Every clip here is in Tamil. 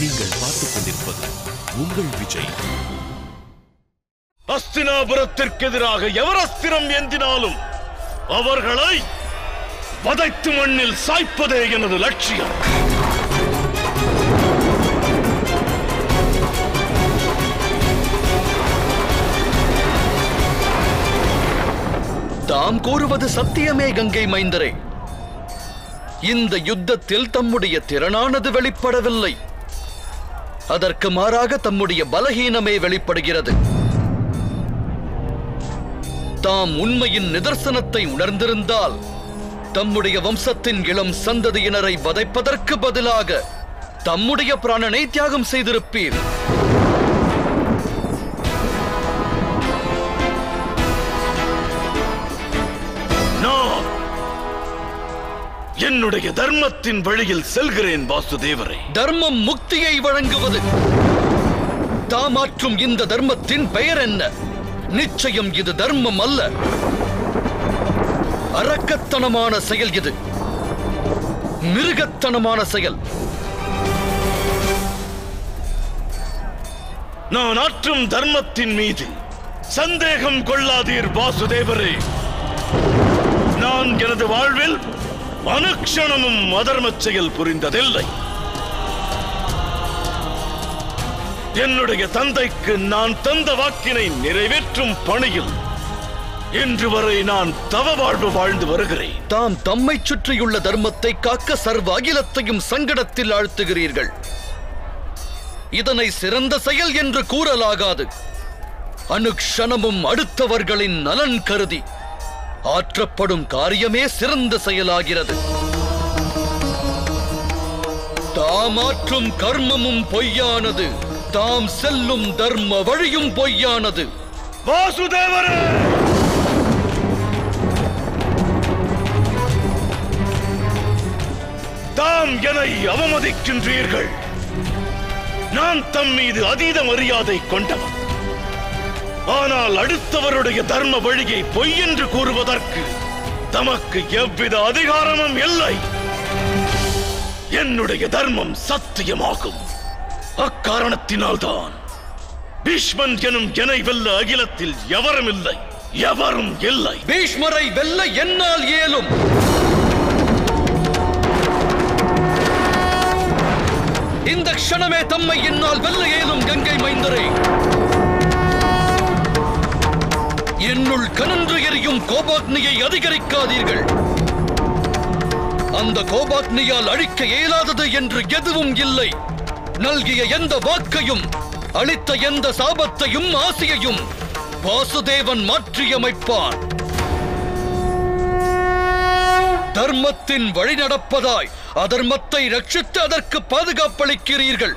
நீங்கள் பார்த்துக் கொண்டிருப்பது உங்கள் விஜய். அஸ்தினாபுரத்திற்கு எதிராக எவர் அஸ்திரம் ஏந்தினாலும் அவர்களை வதைத்து மண்ணில் சாய்ப்பதே எனது லட்சியம். தாம் கூறுவது சத்தியமே கங்கை மைந்தரே. இந்த யுத்தத்தில் தம்முடைய திறனானது வெளிப்படவில்லை. அதற்கு மாறாக தம்முடைய பலஹீனமே வெளிப்படுகிறது. தாம் உண்மையின் நிதர்சனத்தை உணர்ந்திருந்தால் தம்முடைய வம்சத்தின் இளம் சந்ததியினரை வதைப்பதற்கு பதிலாக தம்முடைய பிராணனை தியாகம் செய்திருப்பீர். என்னுடைய தர்மத்தின் வழியில் செல்கிறேன் வாசுதேவரே. தர்மம் முக்தியை வழங்குவது. தாமாற்றும் இந்த தர்மத்தின் பெயர் என்ன? நிச்சயம் இது தர்மம் அல்ல, அரக்கத்தனமான செயல். இது மிருகத்தனமான செயல். நான் ஆற்றும் தர்மத்தின் மீது சந்தேகம் கொள்ளாதீர் வாசுதேவரே. நான் எனது வாழ்வில் அனுக்ஷணமும் அதர்ம செயல் புரிந்ததில்லை. என்னுடைய தந்தைக்கு நான் தந்த வாக்கினை நிறைவேற்றும் பணியில் இன்று வரை நான் தவ வாழ்வு வாழ்ந்து வருகிறேன். தாம் தம்மை சுற்றியுள்ள தர்மத்தை காக்க சர்வ அகிலத்தையும் சங்கடத்தில் ஆழ்த்துகிறீர்கள். இதனை சிறந்த செயல் என்று கூறலாகாது. அனுக்ஷணமும் அடுத்தவர்களின் நலன் கருதி ஆற்றப்படும் காரியமே சிறந்த செயலாகிறது. தாமாற்றும் கர்மமும் பொய்யானது, தாம் செல்லும் தர்ம வழியும் பொய்யானது. வாசுதேவரே, தாம் என்னை அவமதிக்கின்றீர்கள். நான் தம் மீது அதீத மரியாதை கொண்டவன். ஆனால் அடுத்தவருடைய தர்ம வழியை பொய் என்று கூறுவதற்கு தமக்கு எவ்வித அதிகாரமும் இல்லை. என்னுடைய தர்மம் சத்தியமாகும். அக்காரணத்தினால்தான் பீஷ்மன் எனும் என்னை வெல்ல அகிலத்தில் எவரும் இல்லை, எவரும் இல்லை. பீஷ்மரை வெல்ல என்னால் இயலும். இந்த க்ஷணமே தம்மை என்னால் வெல்ல இயலும் கங்கை மைந்தரே. என்னுள் கனன்று எரியும் கோபாக்னியை அதிகரிக்காதீர்கள். அந்த கோபாக்னியால் அழிக்க இயலாதது என்று எதுவும் இல்லை. நல்கிய எந்த வாக்கையும் அளித்த எந்த சாபத்தையும் ஆசையையும் வாசுதேவன் மாற்றியமைப்பான். தர்மத்தின் வழி நடப்பதாய் அதர்மத்தை ரட்சித்து அதற்கு பாதுகாப்பளிக்கிறீர்கள்.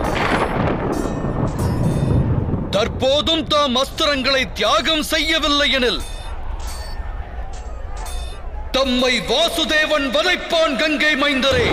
தற்போதும் தாம் அஸ்திரங்களை தியாகம் செய்யவில்லை எனில் தம்மை வாசுதேவன் வதைப்பான் கங்கை மைந்தரே.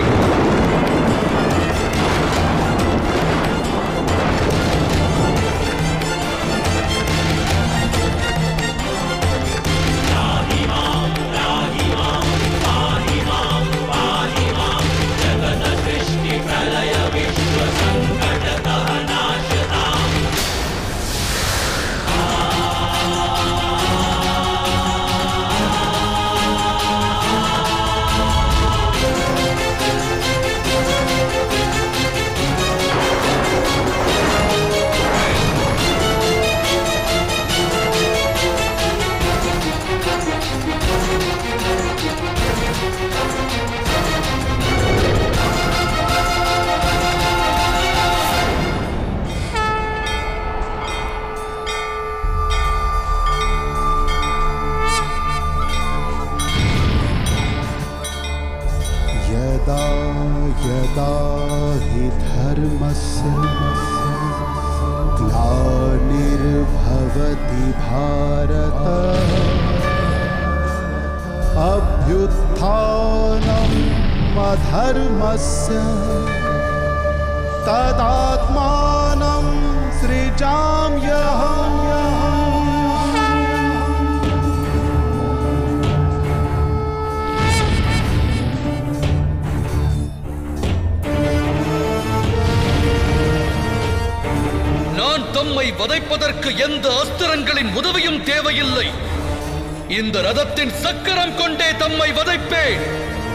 यदा हि धर्मस्य ग्लानिर्भवति भारत अभ्युत्थानम् अधर्मस्य तदात्मानं सृजाम्यहम्। தம்மை வதைப்பதற்கு எந்த அஸ்திரங்களின் உதவியும் தேவையில்லை. இந்த ரதத்தின் சக்கரம் கொண்டே தம்மை வதைப்பேன்.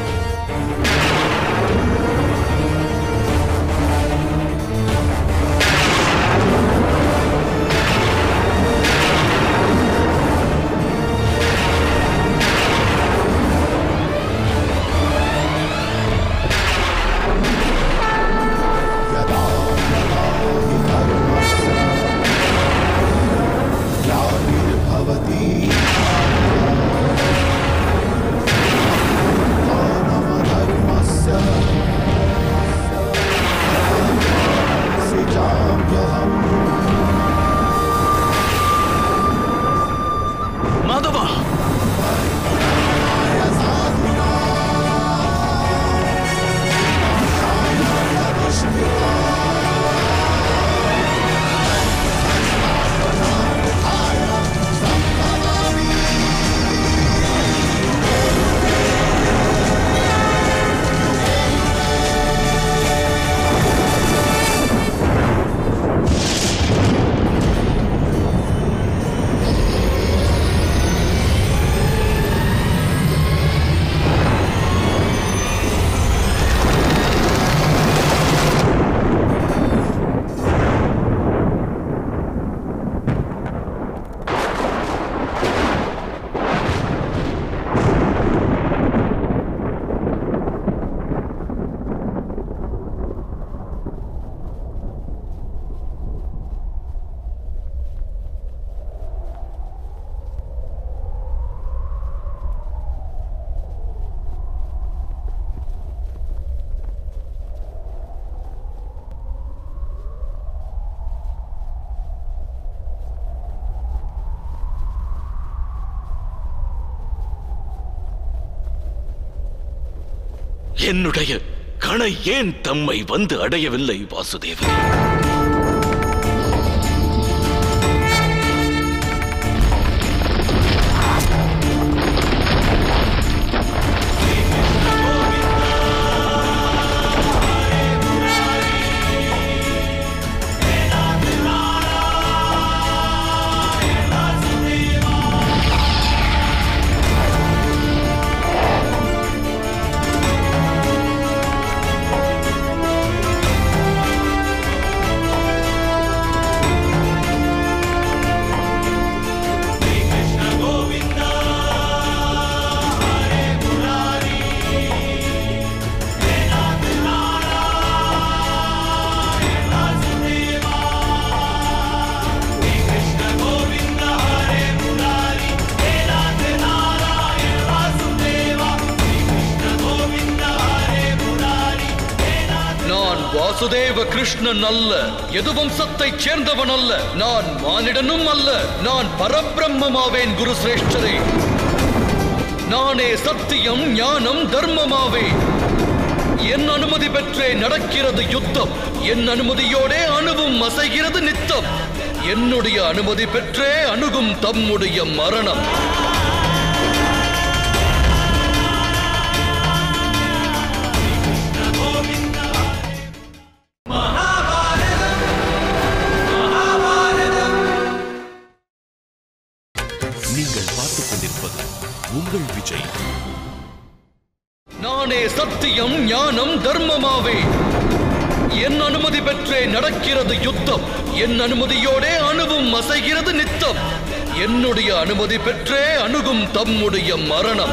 என்னுடைய கணை ஏன் தம்மை வந்து அடையவில்லை வாசுதேவரே? வாசுதேவ கிருஷ்ணன் அல்ல, எது வம்சத்தைச் சேர்ந்தவன் அல்ல, நான் மானிடனும் அல்ல, நான் பரபிரம்மமாவேன் குரு சிரேஷ்டரே. நானே சத்தியம் ஞானம் தர்மமாவேன். என் அனுமதி பெற்றே நடக்கிறது யுத்தம், என் அனுமதியோடே அணுவும் அசைகிறது நித்தம், என்னுடைய அனுமதி பெற்றே அணுகும் தம்முடைய மரணம். நீங்கள் பார்த்துக் கொண்டிருப்பது உங்கள் விஜய். நானே சத்தியம் ஞானம் தர்மமாவேன். என் அனுமதி பெற்றே நடக்கிறது யுத்தம், என் அனுமதியோடே அணுவும் அசைகிறது நித்தம், என்னுடைய அனுமதி பெற்றே அணுகும் தம்முடைய மரணம்.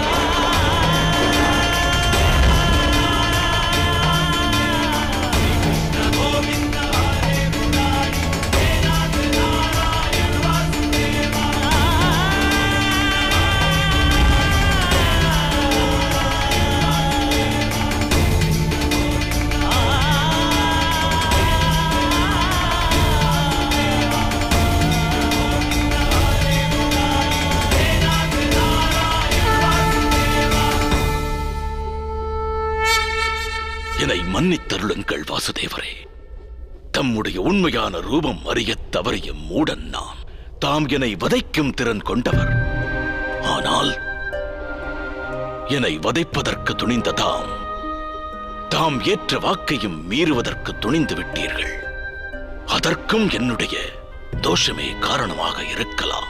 என்னை மன்னித்தருளுங்கள் வாசுதேவரே. தம்முடைய உண்மையான ரூபம் அறியத் தவறிய மூடன் நான். தாம் என்னை வதைக்கும் திறன் கொண்டவர். ஆனால் என்னை வதைப்பதற்கு துணிந்த தாம் ஏற்ற வாக்கையும் மீறுவதற்கு துணிந்து விட்டீர்கள். அதற்கும் என்னுடைய தோஷமே காரணமாக இருக்கலாம்.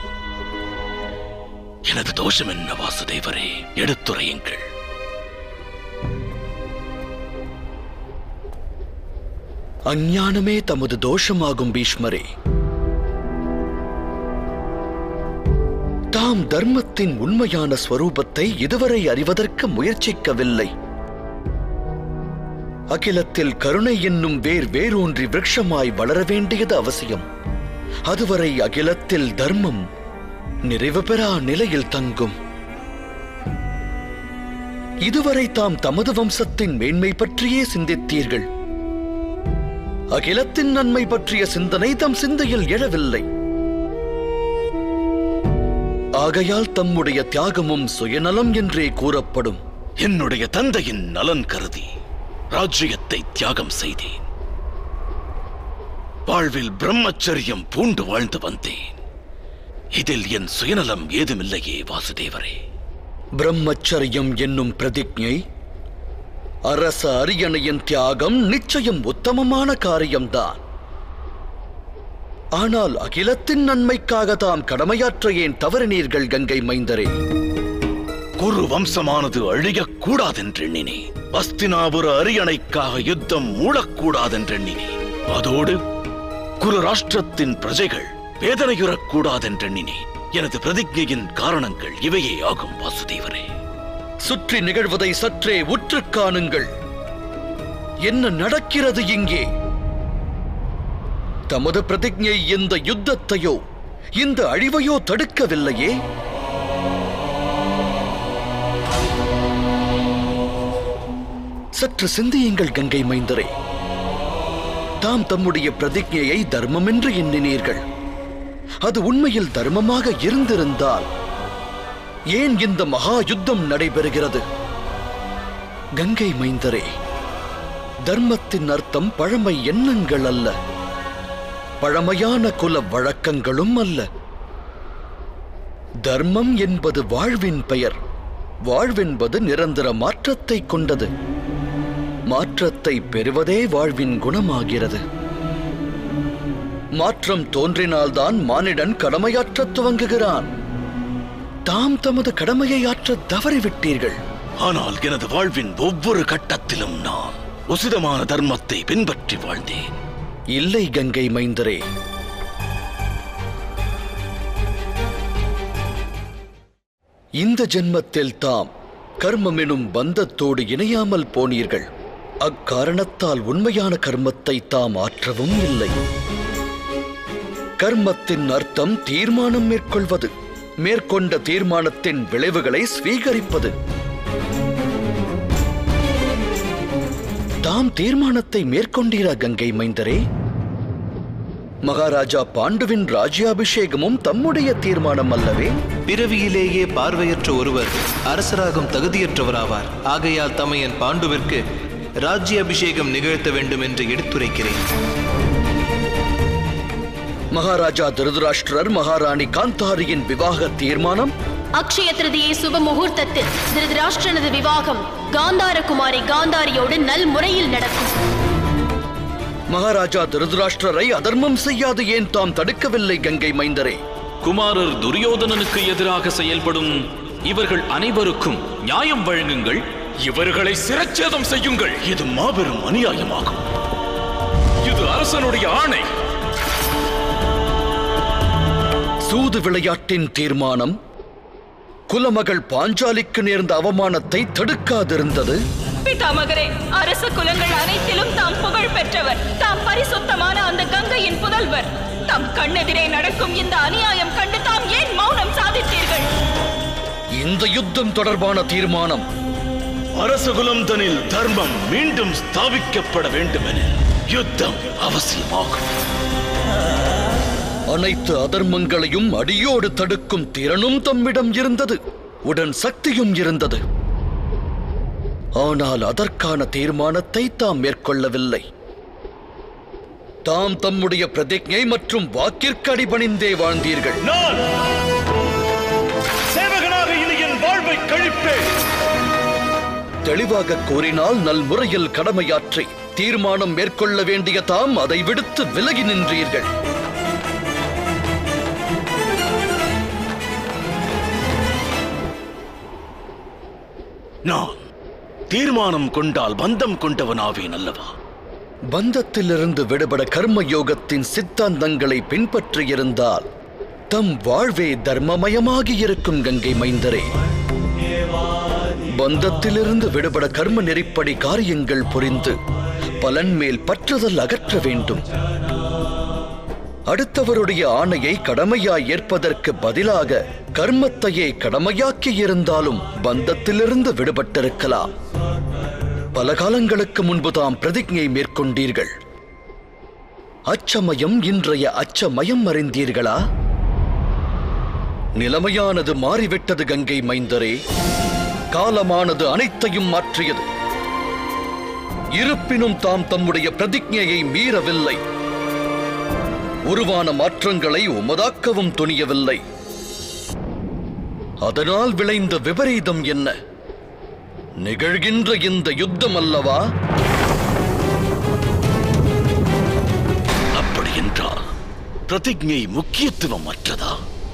எனது தோஷம் என்ன வாசுதேவரே? எடுத்துரையுங்கள். அஞ்ஞானமே தமது தோஷமாகும் பீஷ்மரே. தாம் தர்மத்தின் உண்மையான ஸ்வரூபத்தை இதுவரை அறிவதற்கு முயற்சிக்கவில்லை. அகிலத்தில் கருணை என்னும் வேரூன்றி விருட்சமாய் வளர வேண்டியது அவசியம். அதுவரை அகிலத்தில் தர்மம் நிறைவு பெறா நிலையில் தங்கும். இதுவரை தாம் தமது வம்சத்தின் மேன்மை பற்றியே சிந்தித்தீர்கள். அகிலத்தின் நன்மை பற்றிய சிந்தனை தம் சிந்தையில் எழவில்லை. ஆகையால் தம்முடைய தியாகமும் சுயநலம் என்றே கூறப்படும். என்னுடைய தந்தையின் நலன் கருதி ராஜ்யத்தை தியாகம் செய்தேன். வாழ்வில் பிரம்மச்சரியம் பூண்டு வாழ்ந்து வந்தேன். இதில் என் சுயநலம் ஏதுமில்லையே வாசுதேவரே. பிரம்மச்சரியம் என்னும் பிரதிஜை, அரச அரியணையின் தியாகம் நிச்சயம் உத்தமமான காரியம்தான். ஆனால் அகிலத்தின் நன்மைக்காக தாம் கடமையாற்ற ஏன் தவறினீர்கள் கங்கை மைந்தரே? குரு வம்சமானது அழியக்கூடாதென்றெண்ணினேன். அஸ்தினாபுர அரியணைக்காக யுத்தம் மூடக்கூடாதென்றெண்ணினேன். அதோடு குரு ராஷ்டிரத்தின் பிரஜைகள் வேதனையுறக்கூடாதென்றெண்ணினேன். எனது பிரதிஜையின் காரணங்கள் இவையே ஆகும் வாசுதேவரே. சுற்றி நிகழ்வதை சற்றே உற்று காணுங்கள். என்ன நடக்கிறது இங்கே? தமது பிரதிஜை இந்த யுத்தத்தையோ இந்த அழிவையோ தடுக்கவில்லையே. சற்று சிந்தியுங்கள் கங்கை மைந்தரே. தாம் தம்முடைய பிரதிஜையை தர்மம் என்று எண்ணினீர்கள். அது உண்மையில் தர்மமாக இருந்திருந்தால் ஏன் இந்த மகா யுத்தம் நடைபெறுகிறது? கங்கை மைந்தரே, தர்மத்தின் அர்த்தம் பழமை எண்ணங்கள் அல்ல, பழமையான குல வழக்கங்களும் அல்ல. தர்மம் என்பது வாழ்வின் பெயர். வாழ்வென்பது நிரந்தர மாற்றத்தை கொண்டது. மாற்றத்தை பெறுவதே வாழ்வின் குணமாகிறது. மாற்றம் தோன்றினால்தான் மானிடன் கடமையாற்ற துவங்குகிறான். தாம் தமது கடமையை ஆற்ற தவறிவிட்டீர்கள். ஆனால் எனது வாழ்வின் ஒவ்வொரு கட்டத்திலும் நான் உசிதமான தர்மத்தை பின்பற்றி வாழ்ந்தேன். இல்லை கங்கை மைந்தரே, இந்த ஜென்மத்தில் தாம் கர்மம் எனும் பந்தத்தோடு இணையாமல் போனீர்கள். அக்காரணத்தால் உண்மையான கர்மத்தை தாம் ஆற்றவும் இல்லை. கர்மத்தின் அர்த்தம் தீர்மானம் மேற்கொள்வது, மேற்கொண்ட தீர்மானத்தின் விளைவுகளை ஸ்வீகரிப்பது. தாம் தீர்மானத்தை மேற்கொண்டீரா கங்கை மைந்தரே? மகாராஜா பாண்டுவின் ராஜ்யாபிஷேகமும் தம்முடைய தீர்மானம் அல்லவே? பிறவியிலேயே பார்வையற்ற ஒருவர் அரசராகும் தகுதியற்றவராவார். ஆகையால் தமையன் பாண்டுவிற்கு ராஜ்யாபிஷேகம் நிகழ்த்த வேண்டும் என்று எடுத்துரைக்கிறேன். மகாராஜா திருதராஷ்டிரர் மகாராணி காந்தாரியின் விவாக தீர்மானம்? அக்ஷய திருதியை சுப முகூர்த்தத்தில் திருதராஷ்டிரனது விவாகம் காந்தார குமாரி காந்தாரியோடு நல் முறையில் நடக்கும். மகாராஜா திருதராஷ்டிரரை அதர்மம் செய்யாது ஏன் தாம் தடுக்கவில்லை கங்கை மைந்தரே? குமாரர் துரியோதனனுக்கு எதிராக செயல்படும் இவர்கள் அனைவருக்கும் நியாயம் வழங்குங்கள். இவர்களை சிரச்சேதம் செய்யுங்கள். இது மாபெரும் அநியாயமாகும். இது அரசனுடைய ஆணை. சூது விளையாட்டின் தீர்மானம் குலமகள் பாஞ்சாலிக்கு நேர்ந்த அவமானத்தை தடுக்காதிருந்தது. பிதாமகரே, அரச குலங்கள் அனைத்திலும் தாம் புகழ் பெற்றவர். தாம் பரிசுத்தமான அந்த கங்கையின் புதல்வர். தாம் கண்ணெதிரே நடக்கும் இந்த அநியாயம் கண்டு தாம் ஏன் மௌனம் சாதித்தீர்கள்? இந்த யுத்தம் தொடர்பான தீர்மானம் அரசகுலம் தனில் தர்மம் மீண்டும் ஸ்தாபிக்கப்பட வேண்டும் என யுத்தம் அவசியமாகும். அனைத்து அதர்மங்களையும் அடியோடு தடுக்கும் திறனும் தம்மிடம் இருந்தது, உடன் சக்தியும் இருந்தது. ஆனால் அதற்கான தீர்மானத்தை தாம் மேற்கொள்ளவில்லை. தாம் தம்முடைய பிரதிஜை மற்றும் வாக்கிற்கு அடிபணிந்தே வாழ்ந்தீர்கள். நான் சேவகனாக இனி என் வாழ்வை கழிப்பேன். தெளிவாக கூறினால் நல் முறையில் கடமையாற்றி தீர்மானம் மேற்கொள்ள வேண்டிய தாம் அதை விடுத்து விலகி நின்றீர்கள். நான் தீர்மானம் கொண்டால் பந்தம் கொண்டவனாவேன் அல்லவா? பந்தத்திலிருந்து விடுபட கர்மயோகத்தின் சித்தாந்தங்களை பின்பற்றியிருந்தால் தம் வாழ்வே தர்மமயமாகி இருக்கும் கங்கை மைந்தரே. பந்தத்திலிருந்து விடுபட கர்ம நெறிப்படி காரியங்கள் புரிந்து பலன் மேல் பற்றுதல் அகற்ற வேண்டும். அடுத்தவருடைய ஆணையை கடமையாய் ஏற்பதற்கு பதிலாக கர்மத்தையே கடமையாக்கி இருந்தாலும் பந்தத்திலிருந்து விடுபட்டிருக்கலாம். பல காலங்களுக்கு முன்பு தாம் பிரதிஜை மேற்கொண்டீர்கள். அச்சமயம் இன்றைய அச்சமயம் அறிந்தீர்களா? நிலைமையானது மாறிவிட்டது கங்கை மைந்தரே. காலமானது அனைத்தையும் மாற்றியது. இருப்பினும் தாம் தம்முடைய பிரதிஜையை மீறவில்லை. உருவான மாற்றங்களை உமதாக்கவும் துணியவில்லை. அதனால் விளைந்த விபரீதம் என்ன? நிகழ்கின்ற இந்த யுத்தம் அல்லவா? அப்படி என்றால் பிரதிஜை முக்கியத்துவம் அற்றதா?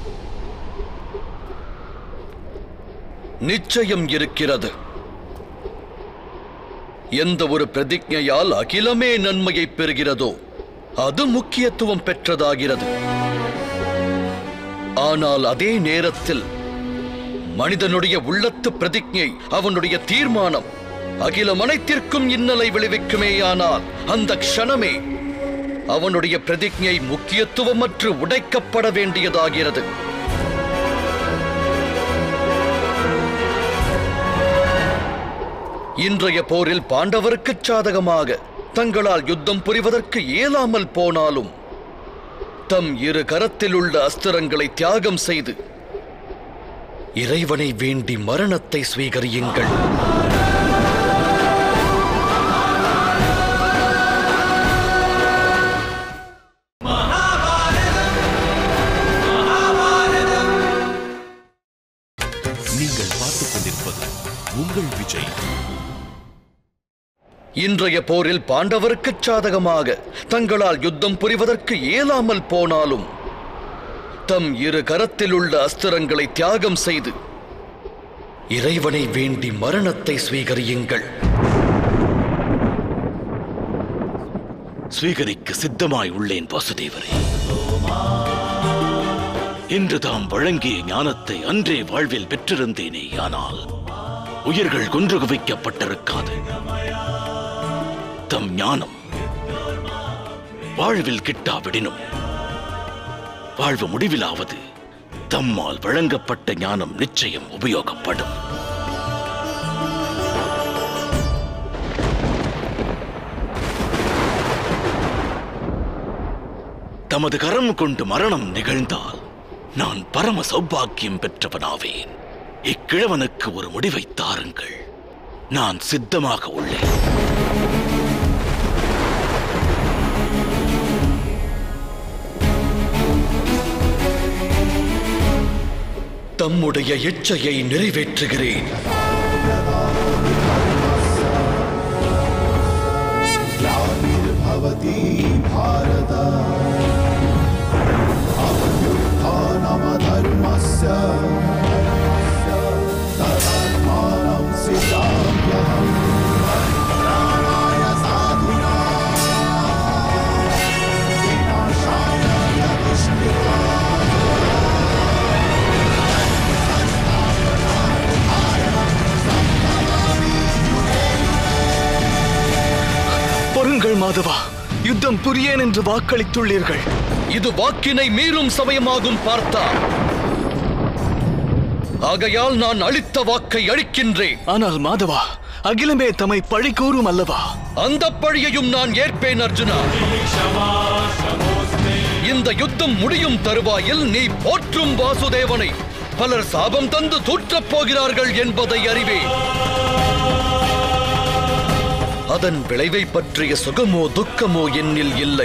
நிச்சயம் இருக்கிறது. எந்த ஒரு பிரதிஜையால் அகிலமே நன்மையை பெறுகிறதோ அது முக்கியத்துவம் பெற்றதாகிறது. ஆனால் அதே நேரத்தில் மனிதனுடைய உள்ளத்து பிரதிஜை, அவனுடைய தீர்மானம் அகிலம் அனைத்திற்கும் இன்னலை விளைவிக்குமேயானால் அந்த க்ஷணமே அவனுடைய பிரதிஜை முக்கியத்துவமற்று உடைக்கப்பட வேண்டியதாகிறது. இன்றைய போரில் பாண்டவருக்கு சாதகமாக தங்களால் யுத்தம் புரிவதற்கு இயலாமல் போனாலும் தம் இரு கரத்தில் உள்ள அஸ்திரங்களை தியாகம் செய்து இறைவனை வேண்டி மரணத்தை ஸ்வீகரியுங்கள். நீங்கள் பார்த்துக் கொண்டிருப்பது உங்கள் விஜய். இன்றைய போரில் பாண்டவருக்கு சாதகமாக தங்களால் யுத்தம் புரிவதற்கு இயலாமல் போனாலும் தம் இரு கரத்தில் உள்ள அஸ்திரங்களை தியாகம் செய்து இறைவனை வேண்டி மரணத்தை ஸ்வீகரியுங்கள். ஸ்வீகரிக்க சித்தமாய் உள்ளேன் வாசுதேவரே. இன்று தாம் வழங்கிய ஞானத்தை அன்றே வாழ்வில் பெற்றிருந்தேனே, ஆனால் உயிர்கள் கொன்று குவிக்கப்பட்டிருக்காது. தம் ஞானம் வாழ்வில் கிட்டாவிடினும் வாழ்வு முடிவிலாவது தம்மால் வழங்கப்பட்ட ஞானம் நிச்சயம் உபயோகப்படும். தமது கரம் கொண்டு மரணம் நிகழ்ந்தால் நான் பரம சௌபாக்கியம் பெற்றவனாவேன். இக்கிழவனுக்கு ஒரு முடிவை தாருங்கள். நான் சித்தமாக உள்ளேன். தம்முடைய இச்சையை நிறைவேற்றுகிறேன். பொறுங்கள் மாதவா, யுத்தம் புரியேன் என்று வாக்களித்துள்ளீர்கள். இது வாக்கினை மீறும் சமயமாகும் பார்த்தா. ஆகையால் நான் அளித்த வாக்கை அளிக்கின்றேன். ஆனால் மாதவா, அகிலமே தம்மை பழி கூறும் அல்லவா? அந்த பழியையும் நான் ஏற்பேன் அர்ஜுனா. இந்த யுத்தம் முடியும் தருவாயில் நீ போற்றும் வாசுதேவனை பலர் சாபம் தந்து தூற்றப் போகிறார்கள் என்பதை அறிவேன். அதன் விளைவை பற்றிய சுகமோ துக்கமோ என்னில் இல்லை.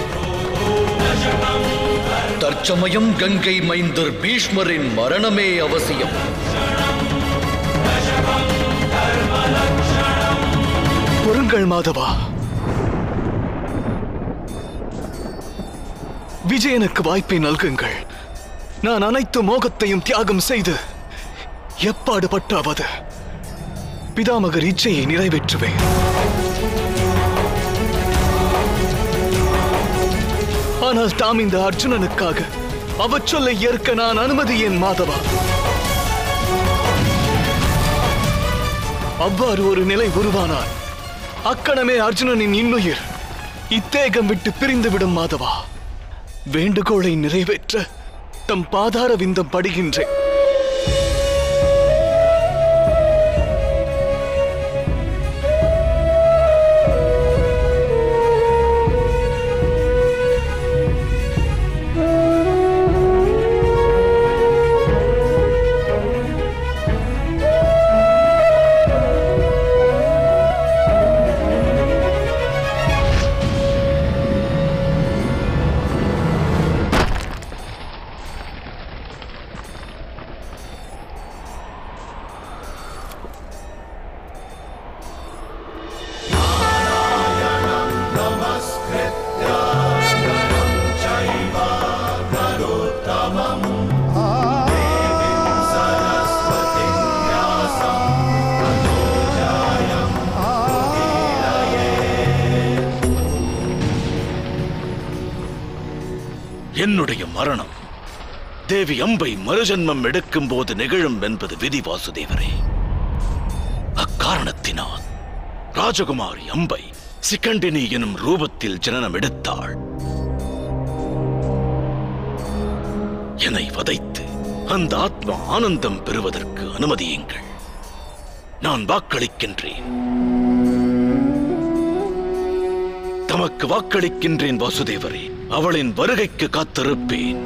தற்சமயம் கங்கை மைந்தர் பீஷ்மரின் மரணமே அவசியம். பொறுங்கள் மாதவா, விஜயனுக்கு வாய்ப்பை நல்குங்கள். நான் அனைத்து மோகத்தையும் தியாகம் செய்து எப்பாடுபட்டாவது பிதாமகர் இச்சையை நிறைவேற்றுவேன். ஆனால் தாம் இந்த அர்ஜுனனுக்காக அவச்சொல்லை ஏற்க நான் அனுமதியேன் மாதவா. அவ்வாறு ஒரு நிலை உருவானால் அக்கணமே அர்ஜுனனின் இன்னுயிர் இத்தேகம் விட்டு பிரிந்துவிடும் மாதவா. வேண்டுகோளை நிறைவேற்ற தம் பாதார விந்தம் படுகின்றேன். என்னுடைய மரணம் தேவி அம்பை மறுஜன்மம் எடுக்கும் போது நிகழும் என்பது விதி வாசுதேவரே. அக்காரணத்தினால் ராஜகுமாரி அம்பை சிகண்டினி எனும் ரூபத்தில் ஜனனம் எடுத்தாள். என்னை வதைத்து அந்த ஆத்மா ஆனந்தம் பெறுவதற்கு அனுமதியுங்கள். நான் வாக்களிக்கின்றேன். தமக்கு வாக்களிக்கின்றேன் வாசுதேவரே. அவளின் வருகைக்கு காத்திருப்பேன்.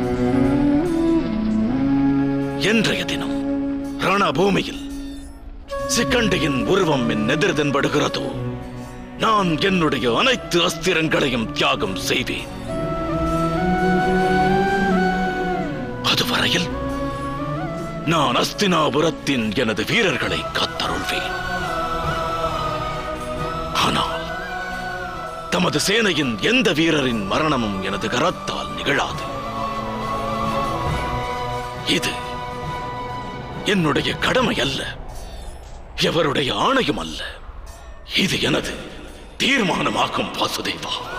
இன்றைய தினம் ரணபூமியில் சிகண்டியின் உருவம் என் எதிர் தென்படுகிறதோ நான் என்னுடைய அனைத்து அஸ்திரங்களையும் தியாகம் செய்வேன். அதுவரையில் நான் அஸ்தினாபுரத்தின் எனது வீரர்களை காத்தருள்வேன். ஆனால் தமது சேனையின் எந்த வீரரின் மரணமும் எனது கரத்தால் நிகழாது. இது என்னுடைய கடமை அல்ல, எவருடைய ஆணையும் அல்ல. இது எனது தீர்மானமாகும் வாசுதேவா.